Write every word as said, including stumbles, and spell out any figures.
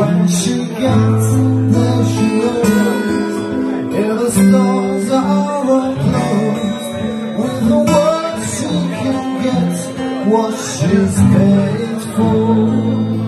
When she gets there, she knows if the stores are all closed, with the words she can get what she's paid for.